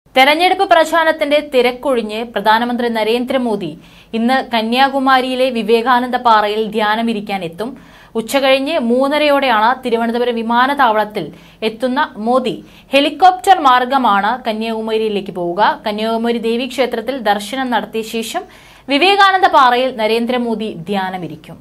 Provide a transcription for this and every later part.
തെരഞ്ഞെടുപ്പ് പ്രചാരണത്തിന്റെ തിരക്കൊഴിഞ്ഞ് പ്രധാനമന്ത്രി നരേന്ദ്രമോദി ഇന്ന് കന്യാകുമാരിയിലെ വിവേകാനന്ദ പാറയിൽ ധ്യാനമിരിക്കാൻ എത്തും. ഉച്ചകഴിഞ്ഞ് 3:30 തിരുവനന്തപുരം വിമാനത്താവളത്തിൽ എത്തുന്ന മോദി ഹെലികോപ്റ്റർ മാർഗമാണ് കന്യാകുമാരിയിലേക്ക് പോവുക. കന്യാകുമാരി ദേവീക്ഷേത്രത്തിൽ ദർശനം നടത്തിയ ശേഷം വിവേകാനന്ദ പാറയിൽ നരേന്ദ്രമോദി ധ്യാനമിരിക്കും.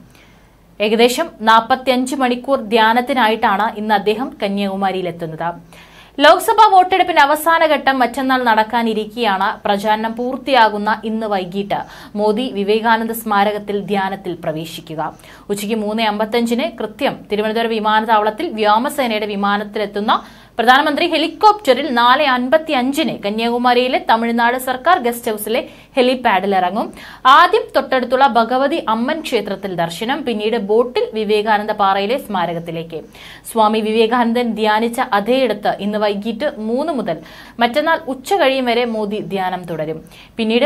ഏകദേശം 45 മണിക്കൂർ ധ്യാനത്തിനായിട്ടാണ് ഇന്ന് അദ്ദേഹം കന്യാകുമാരിയിലെത്തുന്നത്. ലോക്സഭാ വോട്ടെടുപ്പിന്റെ അവസാനഘട്ടം മറ്റന്നാൾ നടക്കാനിരിക്കെയാണ് പ്രചാരണം പൂർത്തിയാകുന്ന ഇന്ന് വൈകിട്ട് മോദി വിവേകാനന്ദ സ്മാരകത്തിൽ ധ്യാനത്തിൽ പ്രവേശിക്കുക. ഉച്ചയ്ക്ക് 3:55 കൃത്യം തിരുവനന്തപുരം വിമാനത്താവളത്തിൽ വ്യോമസേനയുടെ വിമാനത്തിലെത്തുന്ന പ്രധാനമന്ത്രി ഹെലികോപ്റ്ററിൽ 4:55 കന്യാകുമാരിയിലെ തമിഴ്നാട് സർക്കാർ ഗസ്റ്റ് ഹൌസിലെ ഹെലിപാഡിൽ ഇറങ്ങും. ആദ്യം തൊട്ടടുത്തുള്ള ഭഗവതി അമ്മൻ ക്ഷേത്രത്തിൽ ദർശനം, പിന്നീട് ബോട്ടിൽ വിവേകാനന്ദ പാറയിലെ സ്മാരകത്തിലേക്ക്. സ്വാമി വിവേകാനന്ദൻ ധ്യാനിച്ച അതേയിടത്ത് ഇന്ന് വൈകിട്ട് 3 മുതൽ മറ്റന്നാൾ ഉച്ച കഴിയും വരെ മോദി ധ്യാനം തുടരും. പിന്നീട്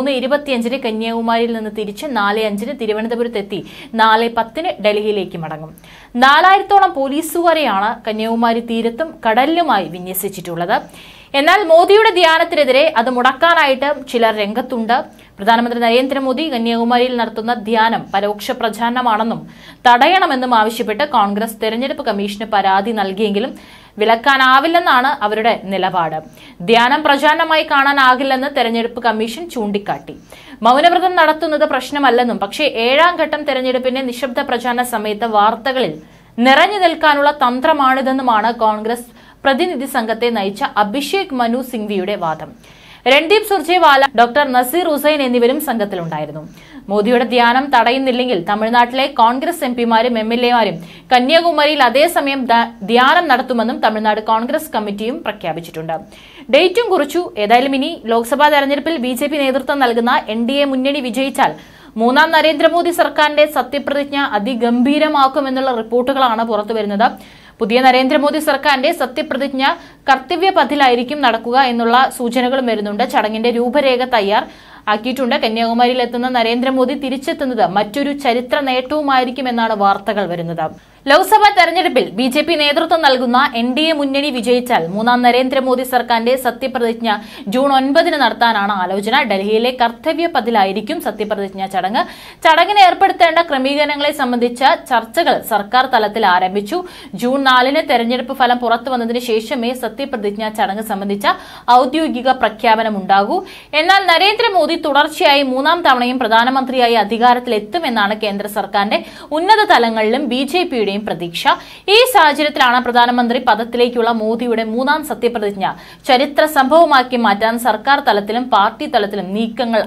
3:25 കന്യാകുമാരിയിൽ നിന്ന് തിരിച്ച് 4:05 തിരുവനന്തപുരത്തെത്തി 4:10 ഡൽഹിയിലേക്ക് മടങ്ങും. 4000-ഓളം പോലീസുകാരെയാണ് കന്യാകുമാരി തീരത്തും കടലിലുമായി വിന്യസിച്ചിട്ടുള്ളത്. എന്നാൽ മോദിയുടെ ധ്യാനത്തിനെതിരെ അത് മുടക്കാനായിട്ട് ചിലർ രംഗത്തുണ്ട്. പ്രധാനമന്ത്രി നരേന്ദ്രമോദി കന്യാകുമാരിയിൽ നടത്തുന്ന ധ്യാനം പരോക്ഷ പ്രചാരണമാണെന്നും തടയണമെന്നും ആവശ്യപ്പെട്ട് കോൺഗ്രസ് തെരഞ്ഞെടുപ്പ് കമ്മീഷന് പരാതി നൽകിയെങ്കിലും വിലക്കാനാവില്ലെന്നാണ് അവരുടെ നിലപാട്. ധ്യാനം പ്രചാരണമായി കാണാനാകില്ലെന്ന് തെരഞ്ഞെടുപ്പ് കമ്മീഷൻ ചൂണ്ടിക്കാട്ടി. മൗനവ്രതം നടത്തുന്നത് പ്രശ്നമല്ലെന്നും പക്ഷേ 7ാം ഘട്ടം തെരഞ്ഞെടുപ്പിന്റെ നിശബ്ദ പ്രചാരണ സമയത്ത് വാർത്തകളിൽ നിറഞ്ഞു നിൽക്കാനുള്ള തന്ത്രമാണിതെന്നുമാണ് കോൺഗ്രസ് പ്രതിനിധി സംഘത്തെ നയിച്ച അഭിഷേക് മനു സിംഗ്വിയുടെ വാദം. രൺദീപ് സുർജേവാല, ഡോക്ടർ നസീർ ഹുസൈൻ എന്നിവരും സംഘത്തിലുണ്ടായിരുന്നു. മോദിയുടെ ധ്യാനം തടയുന്നില്ലെങ്കിൽ തമിഴ്നാട്ടിലെ കോൺഗ്രസ് എംപിമാരും MLAമാരും കന്യാകുമാരിയിൽ അതേസമയം ധ്യാനം നടത്തുമെന്നും തമിഴ്നാട് കോൺഗ്രസ് കമ്മിറ്റിയും പ്രഖ്യാപിച്ചിട്ടുണ്ട്. ഡേറ്റും കുറിച്ചു. ഏതായാലും ഇനി ലോക്സഭാ തെരഞ്ഞെടുപ്പിൽ BJP നേതൃത്വം നൽകുന്ന NDA മുന്നണി വിജയിച്ചാൽ 3ാം നരേന്ദ്രമോദി സർക്കാരിന്റെ സത്യപ്രതിജ്ഞ അതിഗംഭീരമാക്കുമെന്നുള്ള റിപ്പോർട്ടുകളാണ് പുറത്തുവരുന്നത്. പുതിയ നരേന്ദ്രമോദി സർക്കാരിന്റെ സത്യപ്രതിജ്ഞ കർത്തവ്യപഥിലായിരിക്കും നടക്കുക എന്നുള്ള സൂചനകളും വരുന്നുണ്ട്. ചടങ്ങിന്റെ രൂപരേഖ ആക്കിയിട്ടുണ്ട്. കന്യാകുമാരിയിൽ എത്തുന്ന നരേന്ദ്രമോദി തിരിച്ചെത്തുന്നത് മറ്റൊരു ചരിത്ര നേട്ടവുമായിരിക്കുമെന്നാണ് വാർത്തകൾ വരുന്നത്. ലോക്സഭാ തെരഞ്ഞെടുപ്പിൽ BJP നേതൃത്വം നൽകുന്ന NDA മുന്നണി വിജയിച്ചാൽ 3ാം നരേന്ദ്രമോദി സർക്കാരിന്റെ സത്യപ്രതിജ്ഞ ജൂൺ 9 നടത്താനാണ് ആലോചന. ഡൽഹിയിലെ കർത്തവ്യപഥിലായിരിക്കും സത്യപ്രതിജ്ഞ ചടങ്ങ്. ചടങ്ങിന് ഏർപ്പെടുത്തേണ്ട ക്രമീകരണങ്ങളെ സംബന്ധിച്ച ചർച്ചകൾ സർക്കാർ തലത്തിൽ ആരംഭിച്ചു. ജൂൺ 4 തെരഞ്ഞെടുപ്പ് ഫലം പുറത്തു വന്നതിന് ശേഷമേ സത്യപ്രതിജ്ഞ ചടങ്ങ് സംബന്ധിച്ച ഔദ്യോഗിക പ്രഖ്യാപനമുണ്ടാകൂ. എന്നാൽ നരേന്ദ്രമോദി തുടർച്ചയായി 3ാം തവണയും പ്രധാനമന്ത്രിയായി അധികാരത്തിലെത്തുമെന്നാണ് കേന്ദ്ര സർക്കാരിന്റെ ഉന്നത തലങ്ങളിലും BJPയുടെയും പ്രതീക്ഷ. ഈ സാഹചര്യത്തിലാണ് പ്രധാനമന്ത്രി പദത്തിലേക്കുള്ള മോദിയുടെ 3ാം സത്യപ്രതിജ്ഞ ചരിത്ര സംഭവമാക്കി മാറ്റാൻ സർക്കാർ തലത്തിലും പാർട്ടി തലത്തിലും നീക്കങ്ങൾ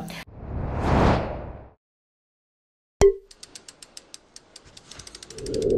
ആരംഭിച്ചിരിക്കുന്നത്.